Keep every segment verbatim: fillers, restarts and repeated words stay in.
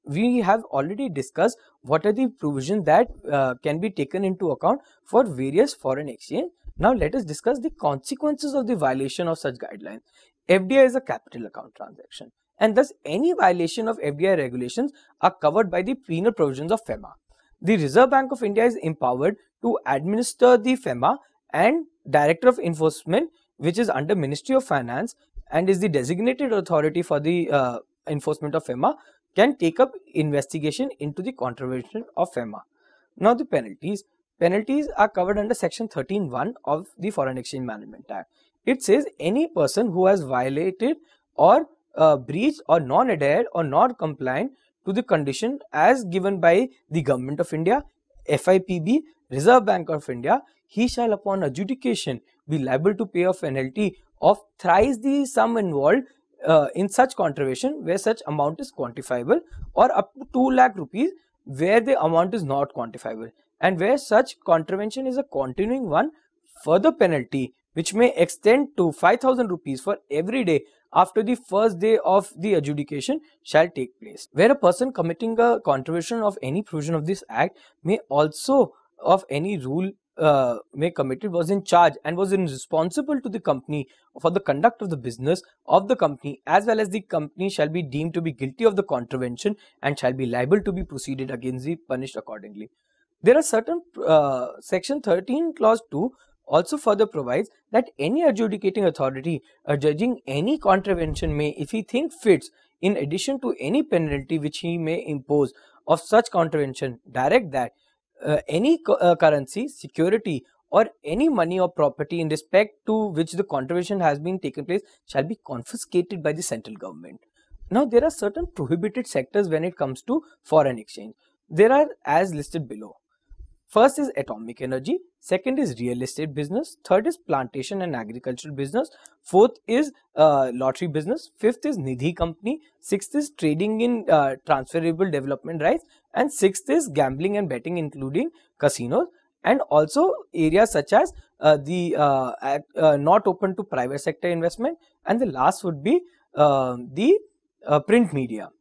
we have already discussed what are the provisions that uh, can be taken into account for various foreign exchange. Now let us discuss the consequences of the violation of such guidelines. F D I is a capital account transaction, and thus any violation of F D I regulations are covered by the penal provisions of FEMA. The Reserve Bank of India is empowered to administer the FEMA, and Director of Enforcement, which is under Ministry of Finance and is the designated authority for the uh, enforcement of FEMA, can take up investigation into the contravention of FEMA. Now the penalties. Penalties are covered under section thirteen point one of the Foreign Exchange Management Act. It says any person who has violated or uh, breached or non-adhered or not compliant to the condition as given by the Government of India, F I P B, Reserve Bank of India, he shall upon adjudication be liable to pay a penalty of thrice the sum involved uh, in such contravention where such amount is quantifiable, or up to two lakh rupees where the amount is not quantifiable, and where such contravention is a continuing one, further penalty which may extend to five thousand rupees for every day after the first day of the adjudication shall take place. Where a person committing a contravention of any provision of this act may also of any rule uh, may committed was in charge and was responsible to the company for the conduct of the business of the company, as well as the company shall be deemed to be guilty of the contravention and shall be liable to be proceeded against the punished accordingly. There are certain uh, section thirteen clause two also further provides that any adjudicating authority adjudging any contravention may, if he think fits, in addition to any penalty which he may impose of such contravention, direct that uh, any uh, currency, security or any money or property in respect to which the contravention has been taken place shall be confiscated by the central government. Now there are certain prohibited sectors when it comes to foreign exchange. There are as listed below. First is atomic energy, second is real estate business, third is plantation and agricultural business, fourth is uh, lottery business, fifth is Nidhi company, sixth is trading in uh, transferable development rights, and sixth is gambling and betting including casinos, and also areas such as uh, the uh, uh, not open to private sector investment, and the last would be uh, the uh, print media,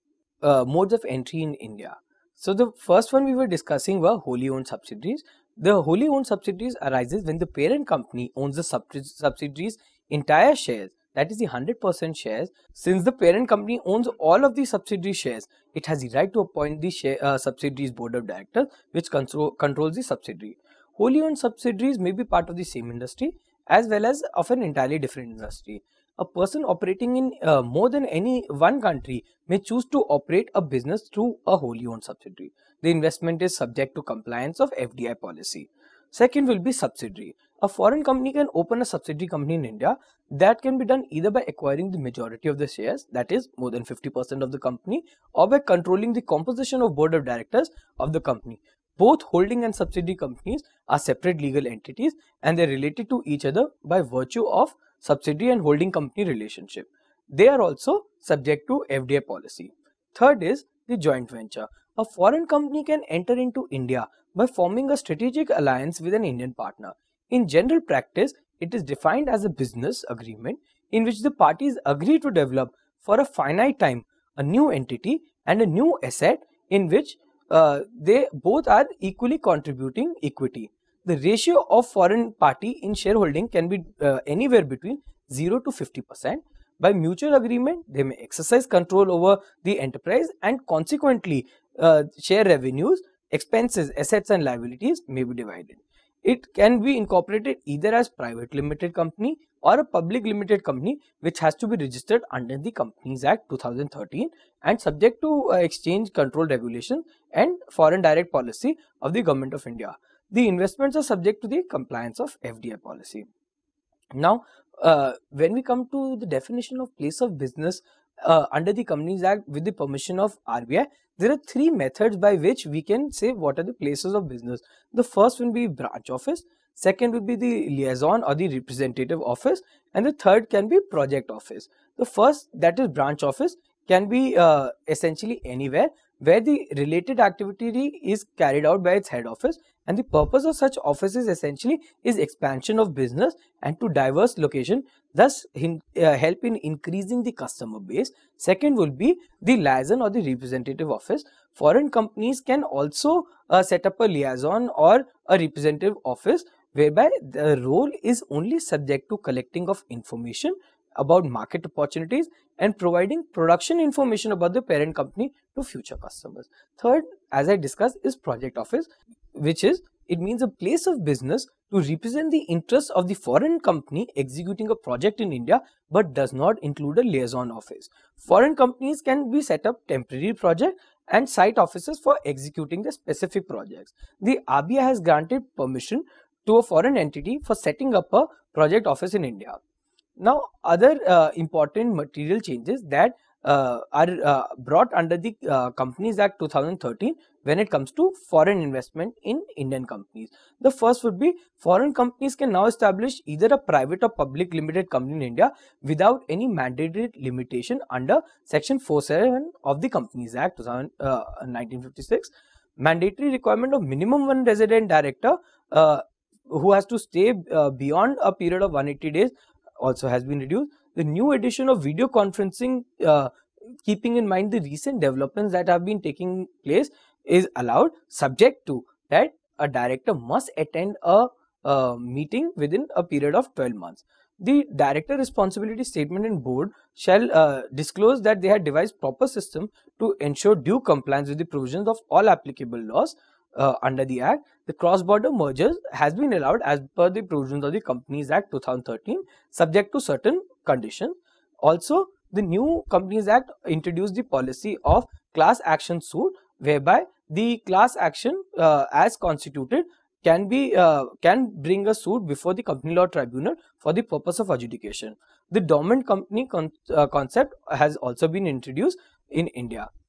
uh, modes of entry in India. So the first one we were discussing were wholly owned subsidiaries. The wholly owned subsidiaries arises when the parent company owns the subsidiaries entire shares, that is the one hundred percent shares. Since the parent company owns all of the subsidiary shares, it has the right to appoint the share, uh, subsidiaries board of directors which control, controls the subsidiary. Wholly owned subsidiaries may be part of the same industry as well as of an entirely different industry. A person operating in uh, more than any one country may choose to operate a business through a wholly owned subsidiary. The investment is subject to compliance of F D I policy. Second will be subsidiary. A foreign company can open a subsidiary company in India. That can be done either by acquiring the majority of the shares, that is more than fifty percent of the company, or by controlling the composition of board of directors of the company. Both holding and subsidiary companies are separate legal entities and they are related to each other by virtue of subsidiary and holding company relationship. They are also subject to F D I policy. Third is the joint venture. A foreign company can enter into India by forming a strategic alliance with an Indian partner. In general practice, it is defined as a business agreement in which the parties agree to develop for a finite time a new entity and a new asset in which uh, they both are equally contributing equity. The ratio of foreign party in shareholding can be uh, anywhere between zero to fifty percent. By mutual agreement, they may exercise control over the enterprise and consequently uh, share revenues, expenses, assets and liabilities may be divided. It can be incorporated either as private limited company or a public limited company which has to be registered under the Companies Act two thousand thirteen and subject to uh, exchange control regulations and foreign direct policy of the Government of India. The investments are subject to the compliance of F D I policy. Now, uh, when we come to the definition of place of business uh, under the Companies Act with the permission of R B I, there are three methods by which we can say what are the places of business. The first will be branch office, second will be the liaison or the representative office, and the third can be project office. The first, that is branch office, can be uh, essentially anywhere where the related activity is carried out by its head office, and the purpose of such offices essentially is expansion of business and to diverse location, thus hin, uh, help in increasing the customer base. Second will be the liaison or the representative office. Foreign companies can also uh, set up a liaison or a representative office whereby the role is only subject to collecting of information about market opportunities and providing production information about the parent company to future customers. Third, as I discussed, is project office, which is, it means a place of business to represent the interests of the foreign company executing a project in India, but does not include a liaison office. Foreign companies can be set up temporary project and site offices for executing the specific projects. The R B I has granted permission to a foreign entity for setting up a project office in India. Now, other uh, important material changes that uh, are uh, brought under the uh, Companies Act two thousand thirteen when it comes to foreign investment in Indian companies. The first would be, foreign companies can now establish either a private or public limited company in India without any mandated limitation under Section forty-seven of the Companies Act nineteen fifty-six. Mandatory requirement of minimum one resident director uh, who has to stay uh, beyond a period of one hundred eighty days also has been reduced. The new edition of video conferencing, uh, keeping in mind the recent developments that have been taking place, is allowed, subject to that a director must attend a uh, meeting within a period of twelve months. The director responsibility statement and board shall uh, disclose that they have devised proper system to ensure due compliance with the provisions of all applicable laws uh, under the Act. The cross-border mergers has been allowed as per the provisions of the Companies Act two thousand thirteen, subject to certain conditions. Also, the new Companies Act introduced the policy of class action suit, whereby the class action uh, as constituted can be uh, can bring a suit before the company law tribunal for the purpose of adjudication. The dormant company con uh, concept has also been introduced in India.